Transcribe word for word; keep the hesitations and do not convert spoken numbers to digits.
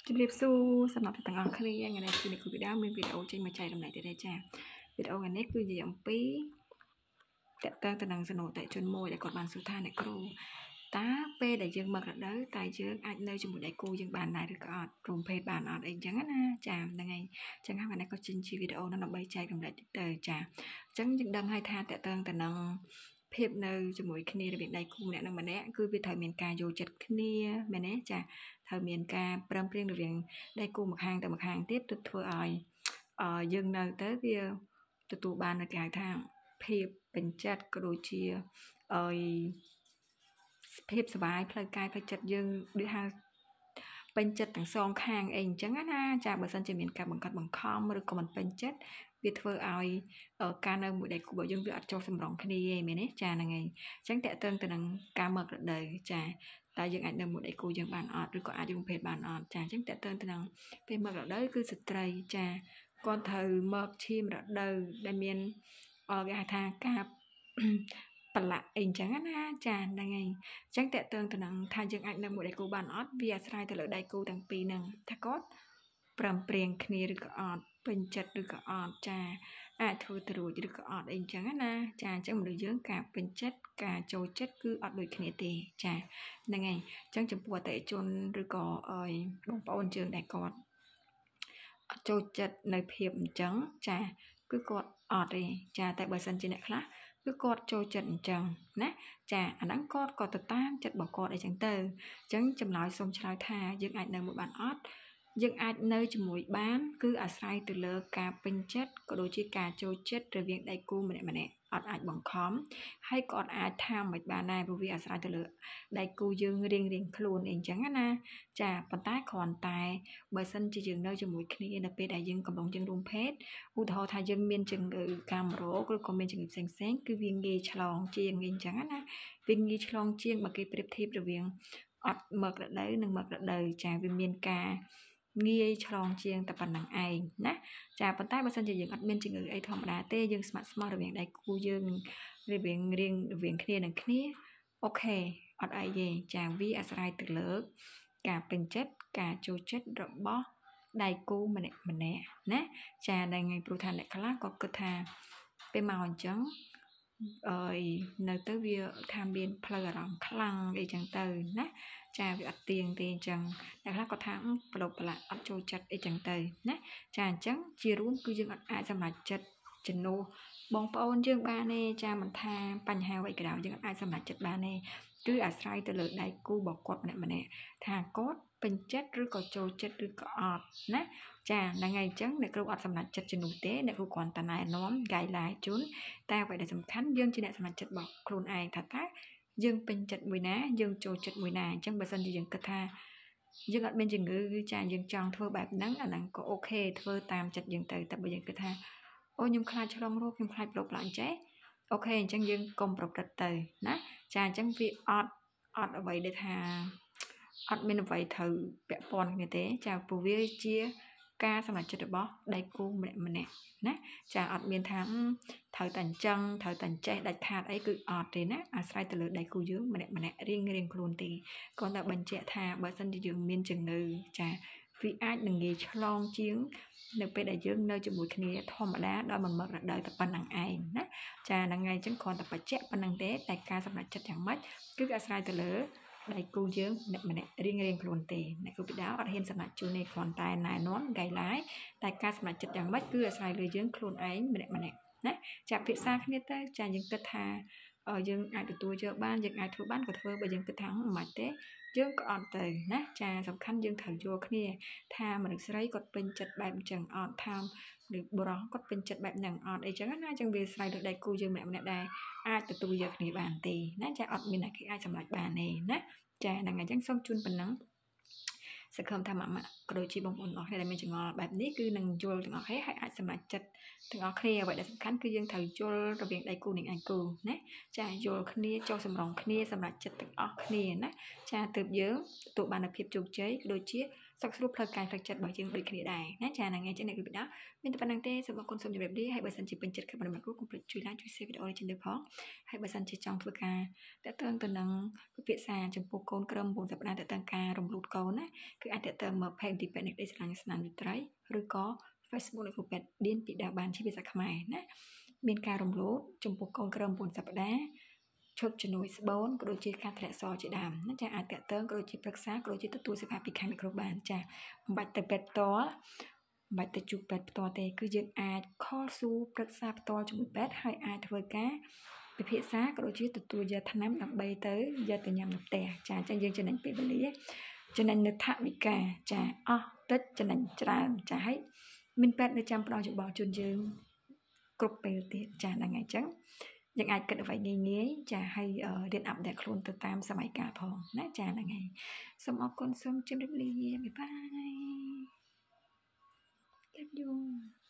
ជំរាបសួរសម្រាប់ទាំងអស់គ្នាថ្ងៃនេះគឺនេះគឺវីដេអូមានវីដេអូចេញមកចែករំលែកទៀតទេចាវីដេអូថ្ងៃនេះគឺជាអំពីតកតងទៅនឹងសំណួរតេជនមួយដែលគាត់បានសួរថាអ្នកគ្រូតើពេលដែលយើងមករដូវតែយើងអាចនៅជាមួយដៃគូយើងបានដែរឬក៏អត់ព្រមភេទបានអត់អីចឹងណាចាហ្នឹងហើយចឹងហើយថ្ងៃនេះក៏ចេញជាវីដេអូនោះដើម្បីចែករំលែកទៅចាអញ្ចឹងយើងដឹងហើយថាតកតងទៅនឹងភាពនៅជាមួយគ្នារវាងដៃគូម្នាក់នឹងម្នាក់គឺវាត្រូវមានការយល់ចិត្តគ្នាមែនទេចាត្រូវមានការព្រមព្រៀងរវាងដៃគូម្ខាងទៅម្ខាងទៀតទៅធ្វើឲ្យអឺយើងនៅទៅវាទទួលបាននៅគេហៅថាភាពពេញចិត្តក៏ដូចជាអឺភាពសុបាយផ្លូវកាយផ្លូវចិត្តយើងដូចហៅពេញចិត្តទាំងសងខាងអីអញ្ចឹងណាចាបើសិនជាមានការបង្កាត់បង្ខំឬក៏មិនពេញចិត្តវាធ្វើឲ្យការនៅមួយដៃគូរបស់យើងវាអត់ចុះសម្រងគ្នាទេមែនទេចាហ្នឹងហើយអញ្ចឹងតកតឹងទៅនឹងការមករដូវចាតែយើងអាចនៅមួយដៃគូយើងបានអត់ឬក៏អាចយើងភេទបានអត់ចាអញ្ចឹងតកតឹងទៅនឹងពេលមករដូវគឺស្ត្រីចាគាត់ត្រូវមកឈាមរដូវដែលមានគេហៅថាការប្រឡាក់អីអញ្ចឹងណាចាហ្នឹងហើយអញ្ចឹងតកតឹងទៅនឹងថាយើងអាចនៅមួយដៃគូបានអត់វាអាស្រ័យទៅលើដៃគូទាំងពីរហ្នឹងថាគាត់ព្រមព្រៀងគ្នាឬក៏អត់ពេញចិត្តឬក៏អត់ចាអាចធ្វើទៅរួចឬក៏អត់អីអញ្ចឹងណាចាអញ្ចឹងមនុស្សយើងការពេញចិត្តការចូលចិត្តគឺអត់ដូចគ្នាទេចាហ្នឹងហើយអញ្ចឹងចំពោះអតិថិជនឬក៏អីបងប្អូនយើងដែលគាត់អត់ចូលចិត្តនៅភាពអញ្ចឹងចាគឺគាត់អត់ទេចាតែបើសិនជាអ្នកខ្លះគឺគាត់ចូលចិត្តអញ្ចឹងណាចាអាហ្នឹងគាត់ក៏ទៅតាមចិត្តរបស់គាត់អីចឹងទៅអញ្ចឹងចម្លើយសូមឆ្លើយថាយើងអាចនៅមួយបានអត់យើងអាចនៅជាមួយបានគឺអាស្រ័យទៅលើការពេញចិត្តក៏ដូចជាការចូលចិត្តរវាងដៃគូម្នាក់ម្នាក់អត់អាចបង្ខំហើយក៏អត់អាចថាមិនបានដែរព្រោះវាអាស្រ័យទៅលើដៃគូយើងរៀងរៀងខ្លួនអីចឹងណាចាប៉ុន្តែគ្រាន់តែបើសិនជាយើងនៅជាមួយគ្នានៅពេលដែលយើងកំពុងយើងរួមភេទឧទាហរណ៍ថាយើងមានជំងឺកាមរោគឬក៏មានជំងឺផ្សេងផ្សេងគឺវាងាយឆ្លងជាងអីចឹងណាវាងាយឆ្លងជាងបើគេប្រៀបធៀបរវាងអត់មករដូវនិងមករដូវចាវាមានការងាយឆ្លងជាងតែប៉ុណ្្នឹងឯងណាចាប៉ុន្តែបើសិនជាយើងអត់មានជំងឺអីធម្មតាទេយើងស្ម័គ្រស្មោះរវាងដៃគូយើងរវាងរៀងរវាងគ្នានឹងគ្នាអូខេអត់អីទេចាវាអាស្រ័យទៅលើការពេញចិត្តការចូលចិត្តរបស់ដៃគូម្នាក់ម្នាក់ណាចាដល់ថ្ងៃព្រោះថាអ្នកខ្លះក៏គិតថាពេលមកអញ្ចឹងអើយនៅទៅវាថាមានផ្លូវអារម្មណ៍ខ្លាំងអីចឹងទៅណាចាវាអត់ទៀងទេអញ្ចឹងអ្នកខ្លះក៏ថាប្រឡប់ប្រឡាក់អត់ចូលចិត្តអីចឹងទៅណាចាអញ្ចឹងជារួមគឺយើងអត់អាចសម្រេចចិត្តជំនួសបងប្អូនយើងបានទេចាមិនថាបញ្ហាអ្វីក៏ដោយយើងអាចសម្រេចចិត្តបានទេគឺអាស្រ័យទៅលើដៃគូរបស់គាត់ម្នាក់ម្នាក់ថាគាត់ពេញចិត្តឬក៏ចូលចិត្តឬក៏អត់ណាចាហ្នឹងហើយអញ្ចឹងអ្នកគ្រូអត់សម្រេចចិត្តជំនួសទេអ្នកគ្រូគ្រាន់តែណែនាំ guideline ជូនតែអ្វីដែលសំខាន់យើងជាអ្នកសម្រេចចិត្តរបស់ខ្លួនឯងថាតើយើងពេញចិត្តមួយណាយើងចូលចិត្តមួយណាអញ្ចឹងបើសិនជាយើងគិតថាយើងអត់មានជំងឺគឺចាយើងចង់ធ្វើបែបហ្នឹងអាហ្នឹងក៏អូខេធ្វើតាមចិត្តយើងទៅតែបើយើងគិតថាអូខ្ញុំខ្លាចឆ្លងរោគខ្ញុំខ្លាចប្រឡប់ប្រឡាក់អញ្ចេះអូខេអញ្ចឹងយើងកុំប្រព្រឹត្តទៅណាចាអញ្ចឹងវាអត់អត់អ្វីដែលថាអត់មានអ្វីត្រូវពាក់ព័ន្ធគ្នាទេចាព្រោះវាជាការសម្រេចចិត្តរបស់ដៃគូម្នាក់ម្នាក់ណាចាអត់មានថាត្រូវតែអញ្ចឹងត្រូវតែអញ្ចេះដាច់ខាតអីគឺអត់ទេណាអាស្រ័យទៅលើដៃគូយើងម្នាក់ម្នាក់រៀងរៀងខ្លួនទេគ្រាន់តែបញ្ជាក់ថាបើសិនជាយើងមានជំងឺចាវាអាចនឹងងាយឆ្លងជាងនៅពេលដែលយើងនៅជាមួយគ្នាធម្មតាដោយមិនមករដូវតែប៉ុណ្្នឹងឯងណាចាហ្នឹងហើយអញ្ចឹងគ្រាន់តែបញ្ជាក់ប៉ុណ្្នឹងទេតែការសម្រេចចិត្តយ៉ាងម៉េចគឺអាស្រ័យទៅលើដៃគូយើងម្នាក់ម្នាក់រៀងរៀងខ្លួនទេអ្នកគ្រូពីដើមអត់ហ៊ានសម្រេចជូនទេគ្រាន់តែណែនាំ guideline តែការសម្រេចចិត្តយ៉ាងម៉េចគឺអាស្រ័យលើយើងខ្លួនឯងម្នាក់ម្នាក់ណាចាពិភាក្សាគ្នាទៅចាយើងគិតថាយើងអាចទទួលយកបានយើងអាចធ្វើបានក៏ធ្វើបើយើងគិតថាមិនបាច់ទេយើងក៏អត់ទៅណាចាសំខាន់យើងត្រូវយល់គ្នាថាមនុស្សស្រីគាត់ពេញចិត្តបែបអញ្ចឹងអត់ថាឬបុរសគាត់ពេញចិត្តបែបហ្នឹងអត់អីចឹងណាអញ្ចឹងវាស្រ័យលើដៃគូយើងម្នាក់ម្នាក់ដែរអាចទទួលយកគ្នាបានទេណាចាអត់មានអ្នកគេអាចសម្រេចបានទេណាចាហ្នឹងហើយអញ្ចឹងសូមជូនប៉ុណ្ណឹងសង្ឃឹមថាម៉ាក់ម៉ាក់ក៏ដូចជាបងប្អូនអរគ្នាដែលមានចង្អល់បែបនេះគឺនឹងយល់ទាំងអស់គ្នាហើយអាចសម្រេចចិត្តទាំងអស់គ្នាអ្វីដែលសំខាន់គឺយើងត្រូវយល់រវាងដៃគូនិងឯគូណាចាយល់គ្នាចុះសម្រងគ្នាសម្រេចចិត្តទាំងអស់គ្នាណាចាទើបយើងទទួលបាននូវភាពជោគជ័យក៏ដូចជាសកស្រួលផ្លូវកាយផ្លូវចិត្តរបស់យើងដូចគ្នាដែរណាចាហ្នឹងហើយចឹងអ្នកគឺពីđóមានតែប៉ុណ្្នឹងទេសូមអរគុណសូមជម្រាបលាហើយបើសិនជាពេញចិត្តគឺបណ្ដឹងគ្រូកុំភ្លេចជួយ like ជួយ share វីដេអូនេះជូនទៅផងហើយបើសិនជាចង់ធ្វើការតើតើទៅនឹងពិភាក្សាចំពោះកូនក្រម៩សប្តាហ៍តើតើការរំលូតកូនណាគឺអាចតើតើមើល page ទីពេទ្យនេះស្រាញ់ស្នាមវិត្រីឬក៏ Facebook នៃគ្រូពេទ្យឌៀនពីដាបានជាភាសាខ្មែរណាមានការរំលូតចំពោះកូនក្រម៩សប្តាហ៍ឈុតជំនួយស្បូនក៏ដូចជាការធ្លាក់សជាដើមណាចាអាចតើតើក៏ដូចជាប្រឹក្សាក៏ដូចជាទទួលសេវាពីខាងគ្រូបានចាមិនបាច់ទៅពេទ្យផ្ទាល់មិនបាច់ទៅជួបពេទ្យផ្ទាល់ទេគឺយើងអាច call សួរប្រឹក្សាផ្ទាល់ជាមួយពេទ្យហើយអាចធ្វើការពិភាក្សាក៏ដូចជាទទួលយកថ្នាំដើម្បីទៅយកទៅញ៉ាំនៅផ្ទះចាអញ្ចឹងយើងចំណេញពេលវេលាចំណេញនៅថវិកាចាអស់តិចចំណេញច្រើនចាហើយមានពេទ្យនៅចាំផ្ដល់យោបល់ជូនយើងគ្រប់ពេលទៀតចាហ្នឹងហើយអញ្ចឹងយើងអាចគិតអ្វីងាយងាយចាហើយរៀនអាប់ដេតខ្លួនទៅតាមសម័យកាលផងណាចាហ្នឹងហើយសូមអរគុណសូមជម្រាបលាបាយបាយ Love you